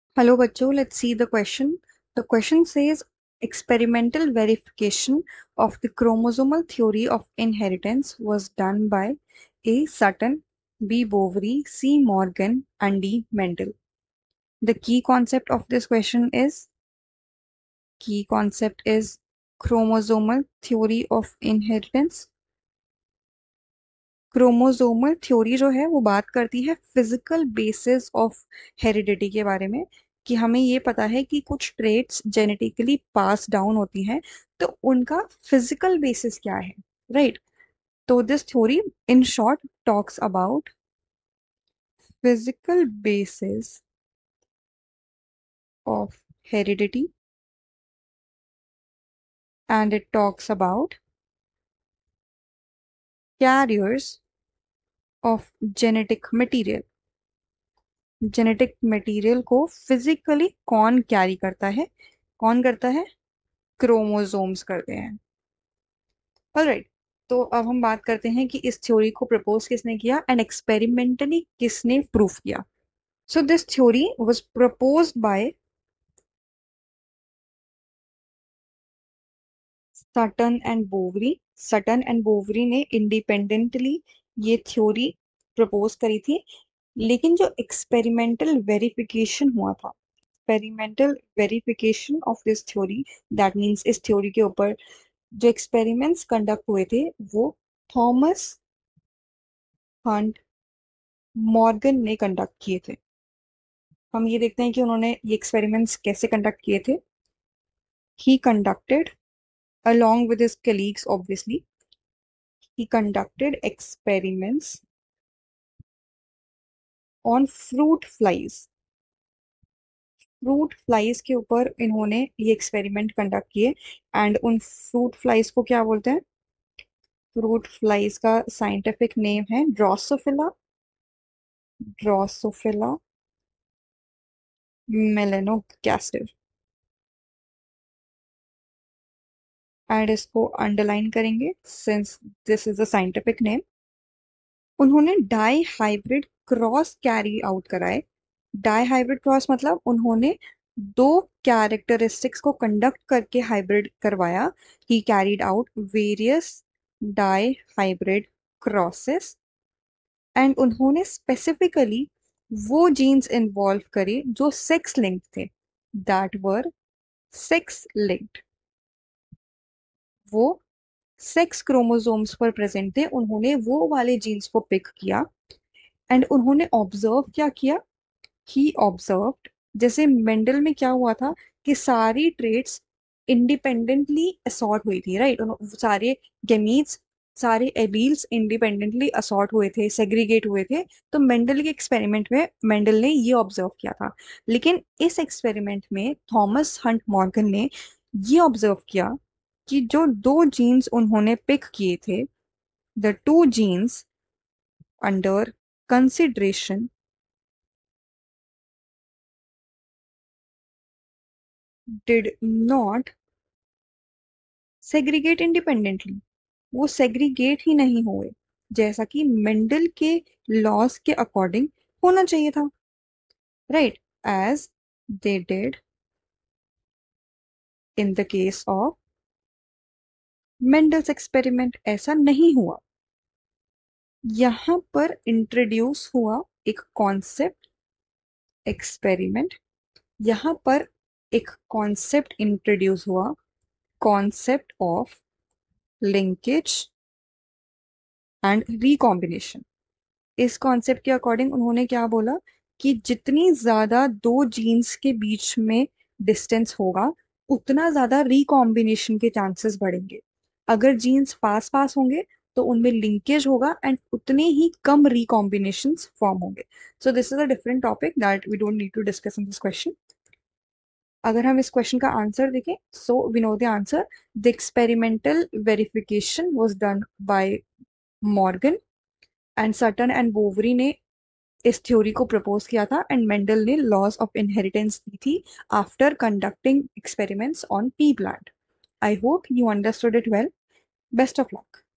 Hello, bachcho. Let's see the question. The question says experimental verification of the chromosomal theory of inheritance was done by A. Sutton, B. Boveri, C. Morgan, and D. Mendel. The key concept is chromosomal theory of inheritance. Chromosomal theory जो है वो बात करती है physical basis of heredity के बारे में कि हमें ये पता है कि कुछ ट्रेट्स जेनेटिकली पास डाउन होती हैं तो उनका फिजिकल बेसिस क्या है, राइट? तो this theory in short talks about physical basis of heredity and it talks about carriers of genetic material को फिजिकली कौन करता है? क्रोमोसोम्स करते हैं। ऑलराइट, तो अब हम बात करते हैं कि इस थ्योरी को प्रपोज किसने किया एंड एक्सपेरिमेंटली किसने प्रूफ किया। So this theory was proposed by Sutton and Boveri ने इंडिपेंडेंटली ये थ्योरी प्रपोज करी थी, लेकिन जो experimental verification of this theory, that means इस थ्योरी के ऊपर जो एक्सपेरिमेंट्स कंडक्ट हुए थे वो थॉमस हंट मॉर्गन ने कंडक्ट किए थे। हम ये देखते हैं कि उन्होंने ये एक्सपेरिमेंट्स कैसे कंडक्ट किए थे। He conducted along with his colleagues, obviously, he conducted experiments on fruit flies के ऊपर इन्होंने ये एक्सपेरिमेंट कंडक्ट किए। एंड उन फ्रूट फ्लाइज को क्या बोलते हैं? फ्रूट फ्लाइज का साइंटिफिक नेम है ड्रोसोफिला मेलेनोगास्टर। एंड इसको अंडरलाइन करेंगे since this is a scientific name. उन्होंने dihybrid cross carry out कराए। डाई हाइब्रिड क्रॉस मतलब उन्होंने दो कैरेक्टरिस्टिक्स को कंडक्ट करके हाइब्रिड करवाया। ही carried out various dihybrid crosses and उन्होंने स्पेसिफिकली वो जीन्स इन्वॉल्व करे जो सेक्स लिंक्ड थे, दैट वर सेक्स लिंक्ड। वो सेक्स क्रोमोसोम्स पर प्रेजेंट थे, उन्होंने वो वाले जीन्स को पिक किया। एंड उन्होंने ऑब्जर्व क्या किया? ही ऑब्जर्व्ड, जैसे मेंडल में क्या हुआ था कि सारी ट्रेट्स इंडिपेंडेंटली असॉर्ट हुई थी, राइट? सारे गेमीट्स, सारे एलील्स इंडिपेंडेंटली असॉर्ट हुए थे, सेग्रीगेट हुए थे। तो मेंडल के एक्सपेरिमेंट में मेंडल ने ये ऑब्जर्व किया था। लेकिन इस एक्सपेरिमेंट में थॉमस हंट मॉर्गन ने ये ऑब्जर्व किया कि जो दो जीन्स उन्होंने पिक किए थे, the two genes under consideration did not segregate independently। वो सेग्रीगेट ही नहीं हुए जैसा कि मेंडल के लॉस के अकॉर्डिंग होना चाहिए था, right? As they did in the case of Mendel's experiment, ऐसा नहीं हुआ। यहां पर इंट्रोड्यूस हुआ एक कॉन्सेप्ट एक्सपेरिमेंट, यहां पर एक कॉन्सेप्ट इंट्रोड्यूस हुआ, concept of linkage and recombination. इस कॉन्सेप्ट के अकॉर्डिंग उन्होंने क्या बोला कि जितनी ज्यादा दो जीन्स के बीच में डिस्टेंस होगा उतना ज्यादा रिकॉम्बिनेशन के चांसेस बढ़ेंगे। अगर जीन्स पास पास होंगे तो उनमें लिंकेज होगा एंड उतने ही कम रिकॉम्बिनेशंस फॉर्म होंगे। So this is a different topic that we don't need to discuss in this question. अगर हम इस क्वेश्चन का आंसर देखें, so we know the answer. The experimental verification was done by Morgan and Sutton and Boveri ने इस theory को propose किया था एंड मेंडल ने लॉज ऑफ इनहेरिटेंस दी थी after conducting experiments on pea plant. I hope you understood it well. Best of luck.